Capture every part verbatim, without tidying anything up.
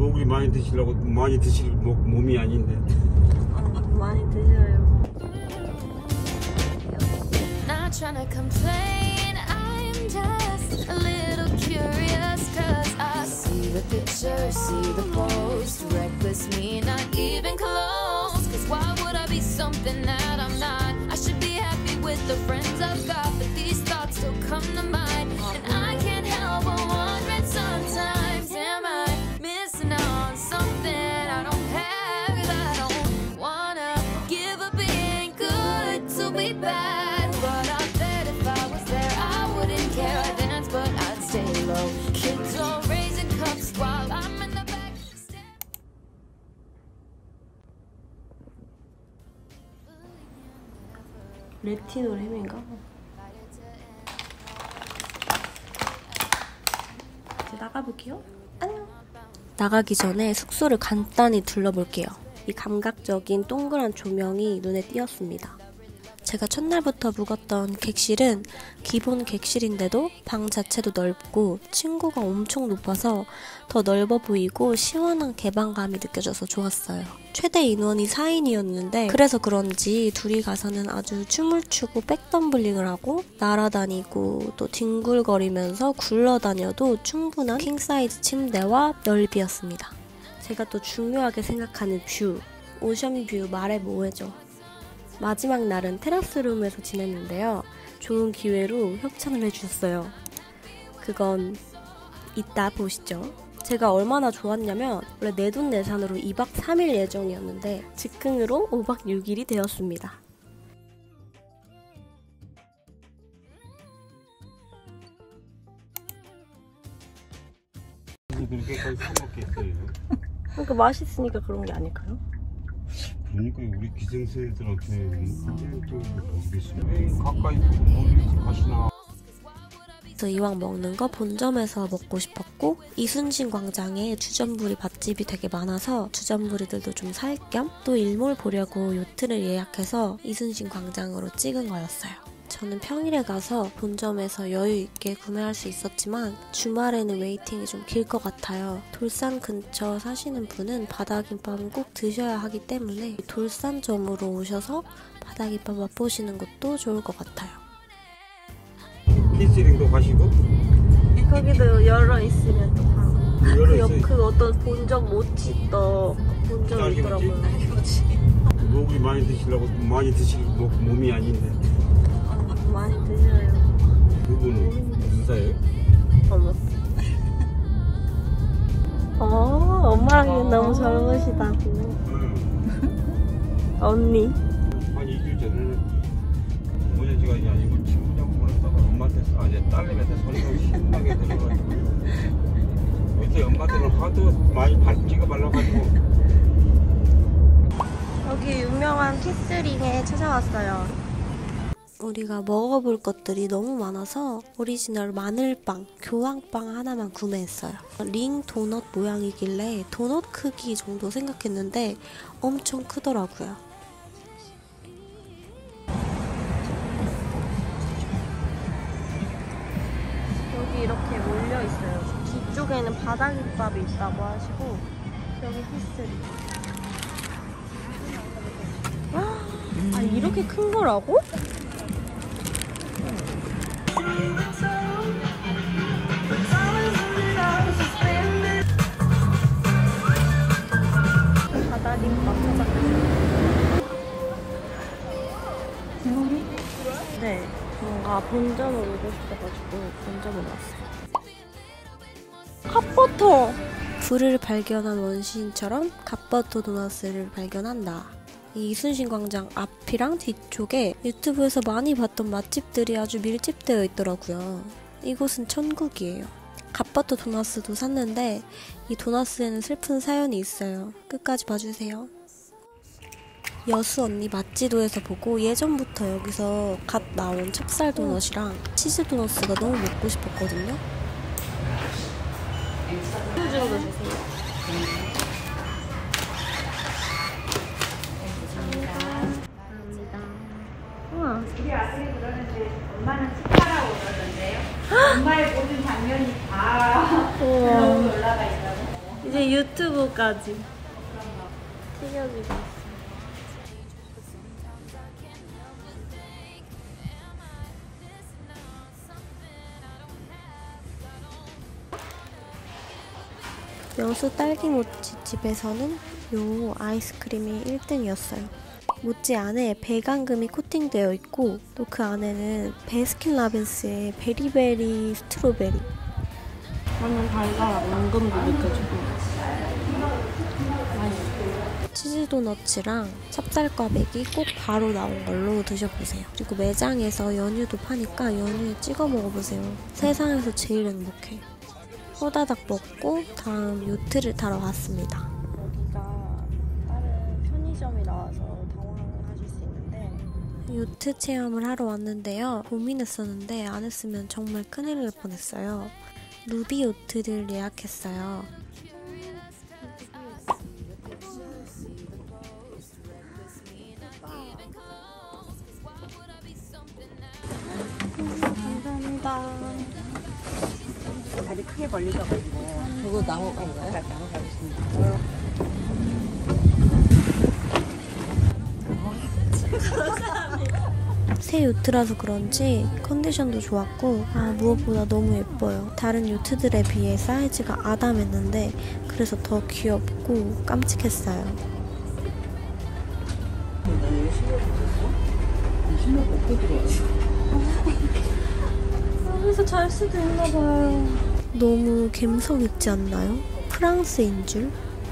먹으리 많이 드시려고 많이 드실 몸이 아닌데. 어, 많이 드셔요. Not trying to complain, I'm just a little curious, cause I see the picture, see the post, reckless me, not even close, cause why would I be something that I'm not? I should be happy with the friends I've got, but these thoughts still come to mind, and I can't help but wondering sometimes, am I missing on something I don't have, cause I don't wanna give up being good to be bad, but I bet if I was there I wouldn't care, I'd dance but I'd stay low, kids all raising cups while I'm in the back. 레티놀햄인가? 이제 나가볼게요. 안녕. 나가기 전에 숙소를 간단히 둘러볼게요. 이 감각적인 동그란 조명이 눈에 띄었습니다. 제가 첫날부터 묵었던 객실은 기본 객실인데도 방 자체도 넓고 층고가 엄청 높아서 더 넓어 보이고 시원한 개방감이 느껴져서 좋았어요. 최대 인원이 사 인이었는데 그래서 그런지 둘이 가서는 아주 춤을 추고 백덤블링을 하고 날아다니고 또 뒹굴거리면서 굴러다녀도 충분한 킹사이즈 침대와 넓이였습니다. 제가 또 중요하게 생각하는 뷰, 오션뷰 말해 뭐해죠. 마지막 날은 테라스룸에서 지냈는데요. 좋은 기회로 협찬을 해주셨어요. 그건 이따 보시죠. 제가 얼마나 좋았냐면 원래 내돈내산으로 이 박 삼 일 예정이었는데 즉흥으로 오 박 육 일이 되었습니다. 그렇게까지 사먹겠어요. 그러니까 맛있으니까 그런 게 아닐까요? 그러니까 우리 기생새들한테 또 모르겠어요. 가까이 멀리 가시나. 그래서 이왕 먹는 거 본점에서 먹고 싶었고 이순신 광장에 주전부리 맛집이 되게 많아서 주전부리들도 좀 살 겸 또 일몰 보려고 요트를 예약해서 이순신 광장으로 찍은 거였어요. 저는 평일에 가서 본점에서 여유 있게 구매할 수 있었지만 주말에는 웨이팅이 좀 길 것 같아요. 돌산 근처 사시는 분은 바다김밥은 꼭 드셔야 하기 때문에 돌산점으로 오셔서 바다김밥 맛보시는 것도 좋을 것 같아요. 히스링도 가시고? 거기도 열어 있으면 또 가고. 열어 그, 옆, 있어요. 그 어떤 본점 모찌떡 본점이 있더라고요. 먹으리 많이 드시려고 많이 드실 몸이 아닌데. 많이 드셔요. 그분은 누사예요? 어머. 어, 엄마랑 너무 젊으시다고. 응. 언니. 한 이 주 전에는 모녀지간이 아니고 친구냐고 보냈다가 엄마한테, 아, 내 딸내미한테 소리가 심하게 들어가지고. 요새 엄마들은 하도 많이 발 찍어발라가지고. 여기 유명한 키스링에 찾아왔어요. 우리가 먹어볼 것들이 너무 많아서 오리지널 마늘빵, 교황빵 하나만 구매했어요. 링 도넛 모양이길래 도넛 크기 정도 생각했는데 엄청 크더라고요. 여기 이렇게 몰려있어요. 뒤쪽에는 바닥김밥이 있다고 하시고 여기 히스리. 아, 이렇게 큰 거라고? 바다김밥 찾았어요. 네, 뭔가 본점을 오고 싶어가지고 본점을 왔어요. 갓버터! 불을 발견한 원시인처럼 갓버터 도넛을 발견한다. 이 이순신 광장 앞이랑 뒤쪽에 유튜브에서 많이 봤던 맛집들이 아주 밀집되어 있더라고요. 이곳은 천국이에요. 갓버터 도넛도 샀는데 이 도넛에는 슬픈 사연이 있어요. 끝까지 봐주세요. 여수 언니 맛지도에서 보고 예전부터 여기서 갓 나온 찹쌀 도넛이랑 치즈 도넛가 너무 먹고 싶었거든요. 소주로 주세요. 우리 아들이 그러는데 엄마는 치카라고 그러던데요. 엄마의 모든 장면이 다 블로그에 올라가 있다고. 이제 유, 유튜브까지 튀겨지고 있어. 여수 딸기모찌 집에서는 요 아이스크림이 일 등이었어요. 모찌 안에 배강금이 코팅되어 있고 또 그 안에는 베스킨라빈스의 베리베리 스트로베리. 완전 달달하고 연금도 느껴지고 맛있어. 치즈 도너츠랑 찹쌀꽈배기 꼭 바로 나온 걸로 드셔보세요. 그리고 매장에서 연유도 파니까 연유에 찍어 먹어보세요. 세상에서 제일 행복해. 호다닥 먹고 다음 요트를 타러 갔습니다. 여기가 다른 편의점이 나와서 당황하실 수 있는데 요트 체험을 하러 왔는데요. 고민했었는데 안 했으면 정말 큰일 날 뻔했어요. 루비 요트를 예약했어요. 감사합니다. 다리 크게 벌리셔가지고 그거 나무 건가요? 나무 가겠습니다. 새 요트라서 그런지 컨디션도 좋았고 아 무엇보다 너무 예뻐요. 다른 요트들에 비해 사이즈가 아담했는데 그래서 더 귀엽고 깜찍했어요. 나왜 신발 벗었어? 이 신발 벗고 들어왔어. 여기서 잘 수도 있나 봐요. 너무 감성 있지 않나요? 프랑스인 줄?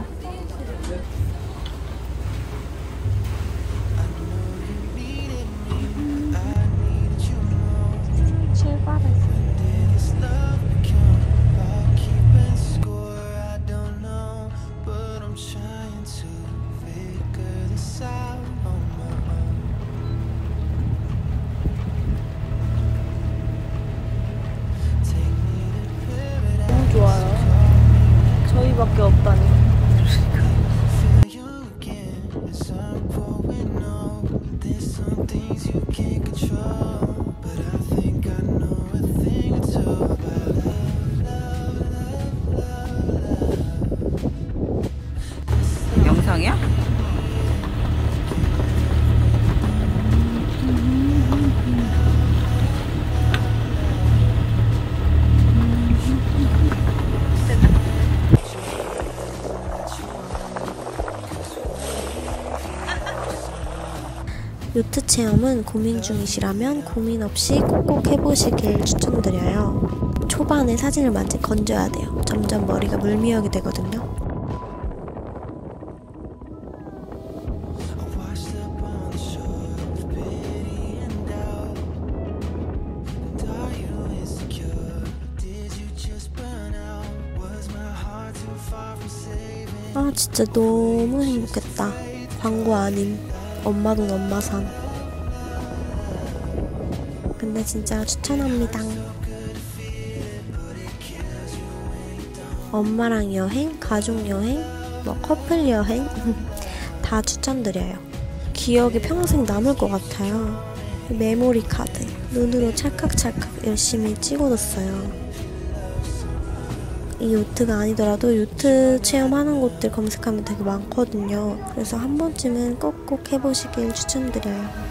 너무 좋아요. 저희밖에 없다니. 영상이야? 요트 체험은 고민 중이시라면 고민 없이 꼭꼭 해보시길 추천드려요. 초반에 사진을 많이 건져야 돼요. 점점 머리가 물미역이 되거든요. 아 진짜 너무 행복했다. 광고 아님 엄마 돈 엄마 산. 근데 진짜 추천합니다. 엄마랑 여행, 가족 여행, 뭐 커플 여행 다 추천드려요. 기억이 평생 남을 것 같아요. 메모리 카드 눈으로 찰칵찰칵 열심히 찍어뒀어요. 이 요트가 아니더라도 요트 체험하는 곳들 검색하면 되게 많거든요. 그래서 한 번쯤은 꼭꼭 해보시길 추천드려요.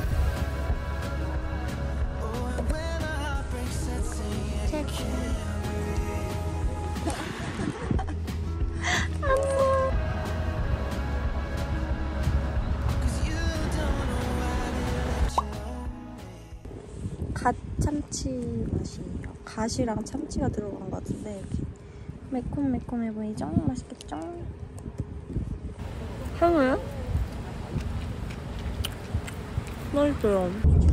갓 참치 맛이에요. 갓이랑 참치가 들어간 것 같은데 이렇게 매콤매콤해 보이죠? 맛있겠죠? 향을? 맛있어요.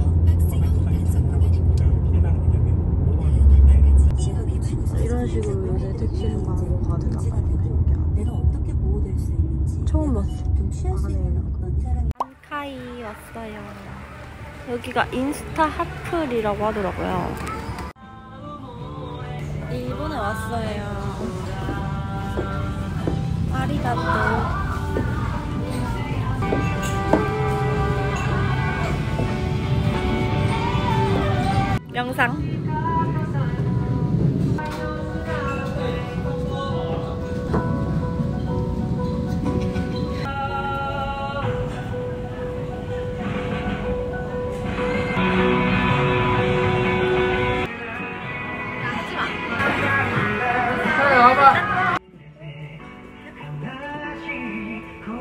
이런 식으로 요새 택시를 가는 거 가득하다. 처음 봤어. 안에 안카이 왔어요. 여기가 인스타 핫플이라고 하더라고요. 일본에 왔어요. 아리가또. 영상.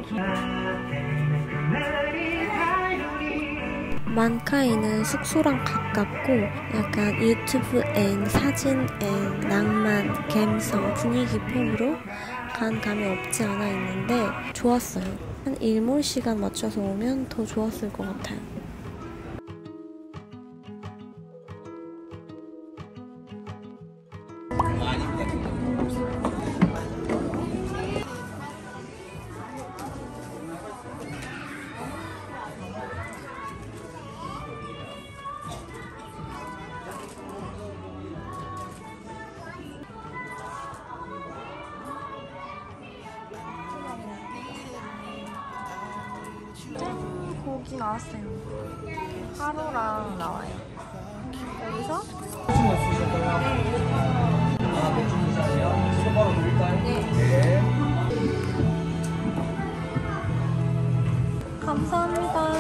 만카이는 숙소랑 가깝고 약간 유튜브엔 사진엔 낭만, 감성, 분위기 폼으로 간 감이 없지 않아 있는데 좋았어요. 한 일몰 시간 맞춰서 오면 더 좋았을 것 같아요. 고기 나왔어요. 하루랑 나와요. 여기서 감사합니다.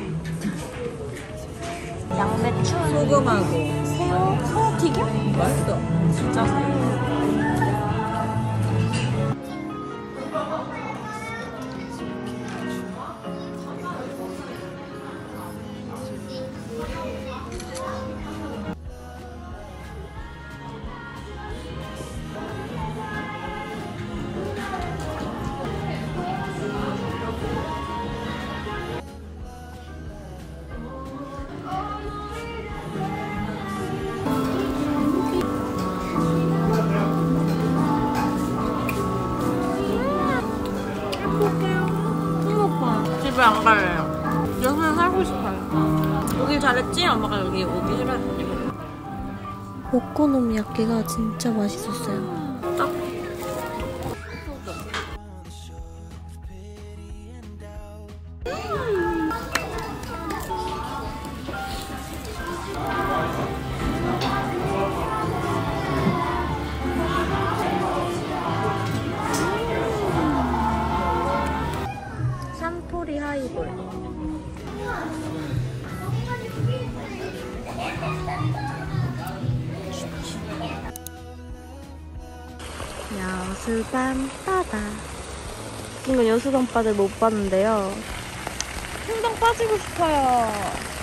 양배추, 소금하고 새우, 새우튀김? 맛있어. 진짜 새우. 집에 안 갈래요. 여기서 살고 싶어요. 오길 잘했지? 엄마가 여기 오기 싫어했지. 오코노미야끼가 진짜 맛있었어요. 딱. 산토리 하이볼. 여수밤바다. 이건 여수밤바다를 못 봤는데요. 금방 빠지고 싶어요.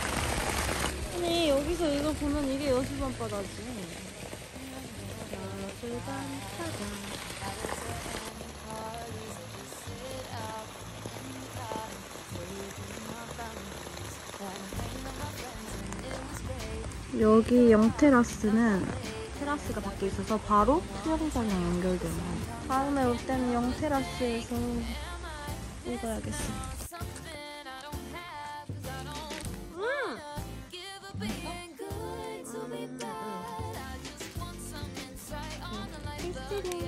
아니 여기서 이거 보면 이게 여수밤바다지. 여수밤바다. 여기 영테라스는 테라스가 밖에 있어서 바로 수영장이랑 연결되는. 다음에 올 때는 영테라스에서 읽어야겠어.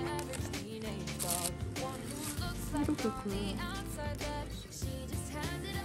이렇게 굴러.